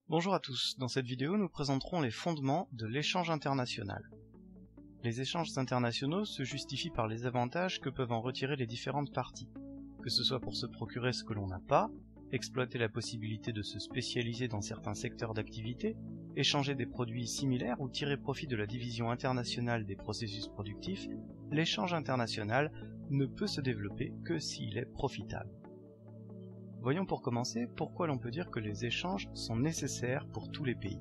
Bonjour à tous, dans cette vidéo nous présenterons les fondements de l'échange international. Les échanges internationaux se justifient par les avantages que peuvent en retirer les différentes parties, que ce soit pour se procurer ce que l'on n'a pas, exploiter la possibilité de se spécialiser dans certains secteurs d'activité, échanger des produits similaires ou tirer profit de la division internationale des processus productifs. L'échange international ne peut se développer que s'il est profitable. Voyons pour commencer pourquoi l'on peut dire que les échanges sont nécessaires pour tous les pays.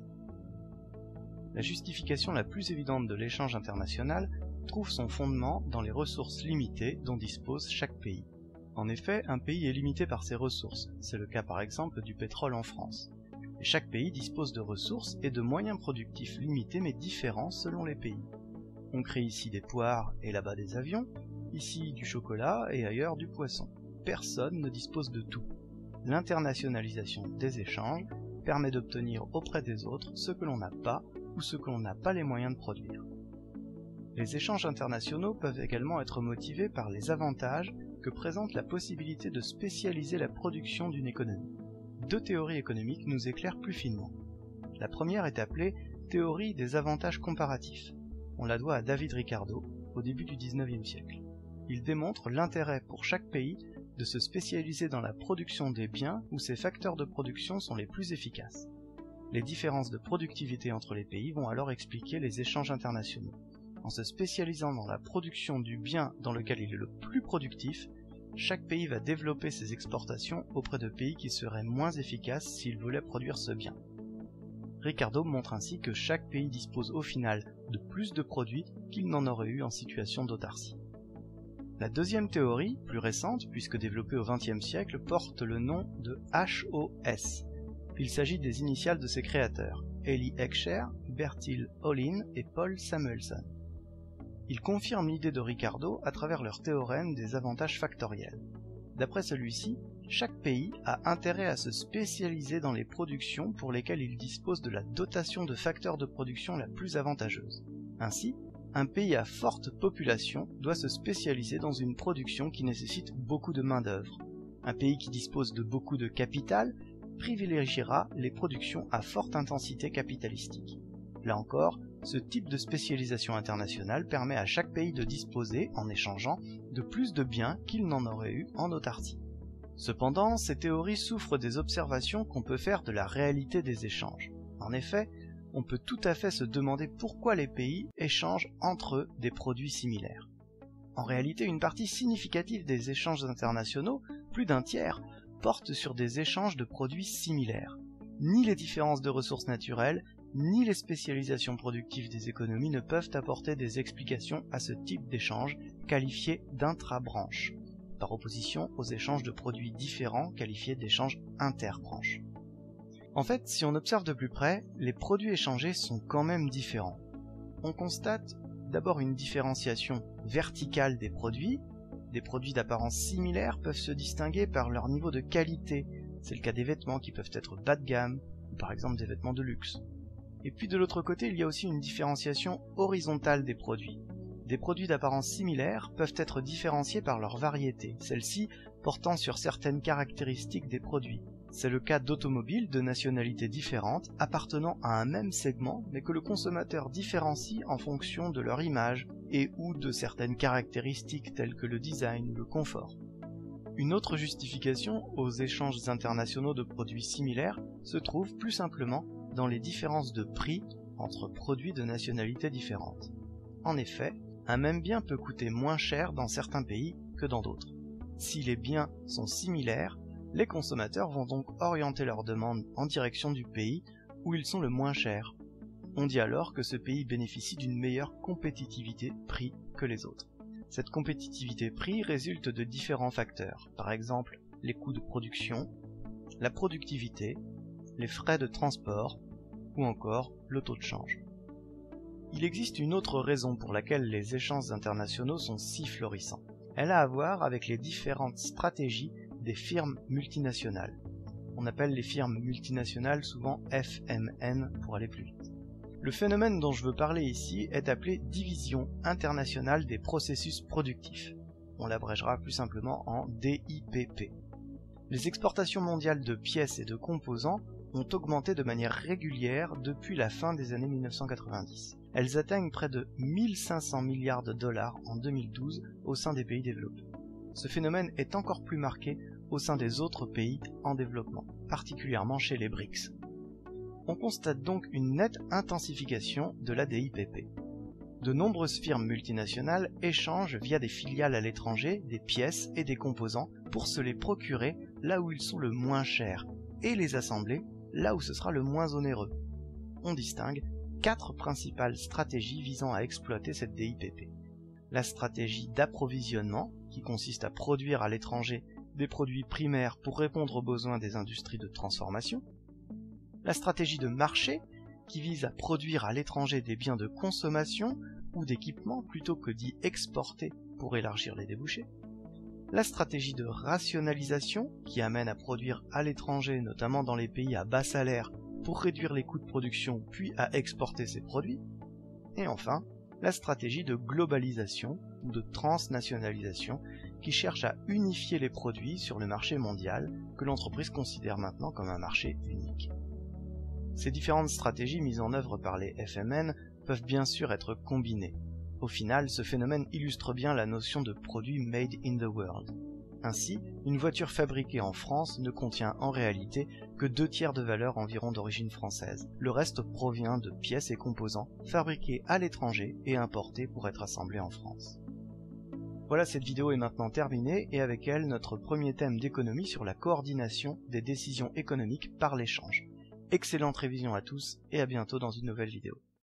La justification la plus évidente de l'échange international trouve son fondement dans les ressources limitées dont dispose chaque pays. En effet, un pays est limité par ses ressources, c'est le cas par exemple du pétrole en France. Et chaque pays dispose de ressources et de moyens productifs limités mais différents selon les pays. On crée ici des poires et là-bas des avions, ici du chocolat et ailleurs du poisson. Personne ne dispose de tout. L'internationalisation des échanges permet d'obtenir auprès des autres ce que l'on n'a pas ou ce que l'on n'a pas les moyens de produire. Les échanges internationaux peuvent également être motivés par les avantages que présente la possibilité de spécialiser la production d'une économie. Deux théories économiques nous éclairent plus finement. La première est appelée théorie des avantages comparatifs. On la doit à David Ricardo au début du XIXe siècle. Il démontre l'intérêt pour chaque pays de se spécialiser dans la production des biens où ces facteurs de production sont les plus efficaces. Les différences de productivité entre les pays vont alors expliquer les échanges internationaux. En se spécialisant dans la production du bien dans lequel il est le plus productif, chaque pays va développer ses exportations auprès de pays qui seraient moins efficaces s'ils voulaient produire ce bien. Ricardo montre ainsi que chaque pays dispose au final de plus de produits qu'il n'en aurait eu en situation d'autarcie. La deuxième théorie, plus récente puisque développée au XXe siècle, porte le nom de HOS. Il s'agit des initiales de ses créateurs, Eli Heckscher, Bertil Ohlin et Paul Samuelson. Il confirme l'idée de Ricardo à travers leur théorème des avantages factoriels. D'après celui-ci, chaque pays a intérêt à se spécialiser dans les productions pour lesquelles il dispose de la dotation de facteurs de production la plus avantageuse. Ainsi, un pays à forte population doit se spécialiser dans une production qui nécessite beaucoup de main-d'œuvre. Un pays qui dispose de beaucoup de capital privilégiera les productions à forte intensité capitalistique. Là encore, ce type de spécialisation internationale permet à chaque pays de disposer, en échangeant, de plus de biens qu'il n'en aurait eu en autarcie. Cependant, ces théories souffrent des observations qu'on peut faire de la réalité des échanges. En effet, on peut tout à fait se demander pourquoi les pays échangent entre eux des produits similaires. En réalité, une partie significative des échanges internationaux, plus d'un tiers, porte sur des échanges de produits similaires. Ni les différences de ressources naturelles, ni les spécialisations productives des économies ne peuvent apporter des explications à ce type d'échange qualifié d'intra-branche, par opposition aux échanges de produits différents qualifiés d'échanges interbranches. En fait, si on observe de plus près, les produits échangés sont quand même différents. On constate d'abord une différenciation verticale des produits. Des produits d'apparence similaire peuvent se distinguer par leur niveau de qualité. C'est le cas des vêtements qui peuvent être bas de gamme, ou par exemple des vêtements de luxe. Et puis de l'autre côté, il y a aussi une différenciation horizontale des produits. Des produits d'apparence similaire peuvent être différenciés par leur variété, celle-ci portant sur certaines caractéristiques des produits. C'est le cas d'automobiles de nationalités différentes appartenant à un même segment mais que le consommateur différencie en fonction de leur image et ou de certaines caractéristiques telles que le design ou le confort. Une autre justification aux échanges internationaux de produits similaires se trouve plus simplement dans les différences de prix entre produits de nationalités différentes. En effet, un même bien peut coûter moins cher dans certains pays que dans d'autres. Si les biens sont similaires, les consommateurs vont donc orienter leurs demandes en direction du pays où ils sont le moins chers. On dit alors que ce pays bénéficie d'une meilleure compétitivité prix que les autres. Cette compétitivité prix résulte de différents facteurs, par exemple les coûts de production, la productivité, les frais de transport ou encore le taux de change. Il existe une autre raison pour laquelle les échanges internationaux sont si florissants. Elle a à voir avec les différentes stratégies des firmes multinationales. On appelle les firmes multinationales souvent FMN pour aller plus vite. Le phénomène dont je veux parler ici est appelé division internationale des processus productifs. On l'abrégera plus simplement en DIPP. Les exportations mondiales de pièces et de composants ont augmenté de manière régulière depuis la fin des années 1990. Elles atteignent près de 1500 milliards de dollars en 2012 au sein des pays développés. Ce phénomène est encore plus marqué au sein des autres pays en développement, particulièrement chez les BRICS. On constate donc une nette intensification de la DIPP. De nombreuses firmes multinationales échangent via des filiales à l'étranger des pièces et des composants pour se les procurer là où ils sont le moins chers et les assembler là où ce sera le moins onéreux. On distingue 4 principales stratégies visant à exploiter cette DIPP. La stratégie d'approvisionnement, qui consiste à produire à l'étranger des produits primaires pour répondre aux besoins des industries de transformation. La stratégie de marché, qui vise à produire à l'étranger des biens de consommation ou d'équipement plutôt que d'y exporter pour élargir les débouchés. La stratégie de rationalisation, qui amène à produire à l'étranger, notamment dans les pays à bas salaire, pour réduire les coûts de production puis à exporter ces produits. Et enfin, la stratégie de globalisation ou de transnationalisation, qui cherche à unifier les produits sur le marché mondial que l'entreprise considère maintenant comme un marché unique. Ces différentes stratégies mises en œuvre par les FMN peuvent bien sûr être combinées. Au final, ce phénomène illustre bien la notion de produit made in the world. Ainsi, une voiture fabriquée en France ne contient en réalité que 2/3 de valeur environ d'origine française. Le reste provient de pièces et composants fabriqués à l'étranger et importés pour être assemblés en France. Voilà, cette vidéo est maintenant terminée et avec elle notre premier thème d'économie sur la coordination des décisions économiques par l'échange. Excellente révision à tous et à bientôt dans une nouvelle vidéo.